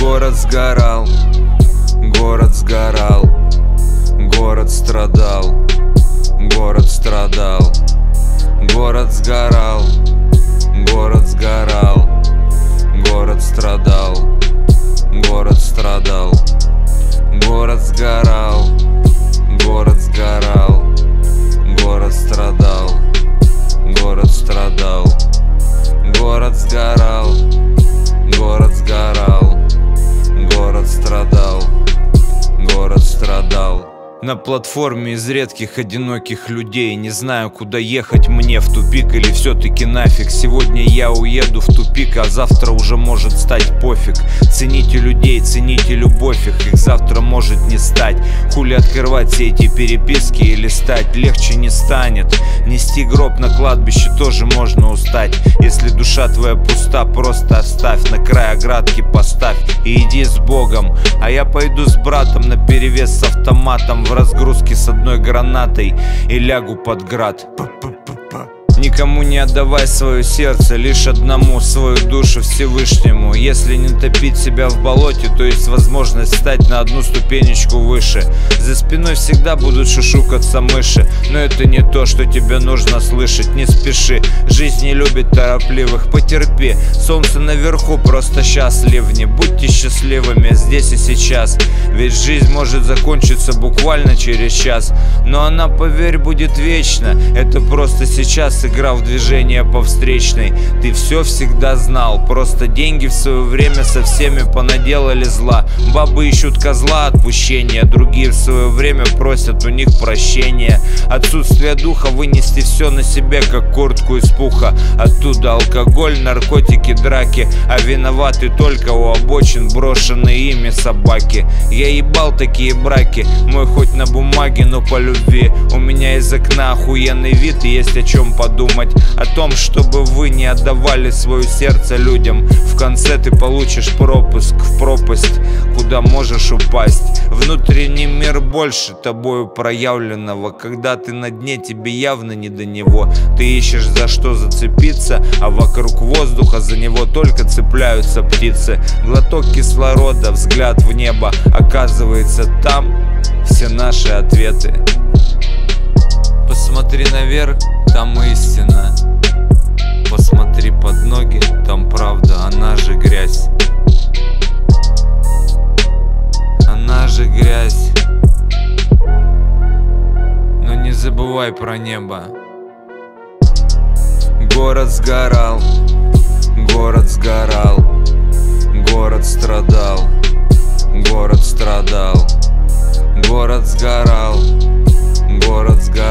Город сгорал, город сгорал, город страдал, город страдал. Город сгорал, город сгорал, город страдал, город страдал. Город сгорал, город сгорал, город страдал, город страдал. Город сгорал, город сгорал, город страдал, город страдал. На платформе из редких одиноких людей. Не знаю, куда ехать мне, в тупик или все-таки нафиг. Сегодня я уеду в тупик, а завтра уже может стать пофиг. Цените людей, цените любовь их завтра может не стать. Хули открывать все эти переписки и листать, легче не станет. Нести гроб на кладбище тоже можно устать. Если душа твоя пуста, просто оставь, на край оградки поставь и иди с Богом. А я пойду с братом наперевес с автоматом в разгрузке с одной гранатой и лягу под град. Никому не отдавай свое сердце, лишь одному свою душу Всевышнему. Если не топить себя в болоте, то есть возможность встать на одну ступенечку выше. За спиной всегда будут шушукаться мыши, но это не то, что тебе нужно слышать. Не спеши, жизнь не любит торопливых, потерпи. Солнце наверху, просто счастливни. Будьте счастливыми здесь и сейчас, ведь жизнь может закончиться буквально через час. Но она, поверь, будет вечна. Это просто сейчас игра в движение по встречной. Ты все всегда знал, просто деньги в свое время со всеми понаделали зла. Бабы ищут козла отпущения, другие в свое время просят у них прощения. Отсутствие духа вынести все на себе, как куртку из пуха. Оттуда алкоголь, наркотики, драки, а виноваты только у обочин брошенные ими собаки. Я ебал такие браки, мой хоть на бумаге, но по любви. У меня из окна охуенный вид и есть о чем подумать. О том, чтобы вы не отдавали свое сердце людям. В конце ты получишь пропуск в пропасть, куда можешь упасть. Внутренний мир больше тобою проявленного. Когда ты на дне, тебе явно не до него. Ты ищешь за что зацепиться, а вокруг воздуха за него только цепляются птицы. Глоток кислорода, взгляд в небо, оказывается там все наши ответы. Посмотри наверх, там истина. Посмотри под ноги, там правда, она же грязь. Она же грязь. Но не забывай про небо. Город сгорал, город сгорал, город страдал, город страдал. Город сгорал, город сгорал.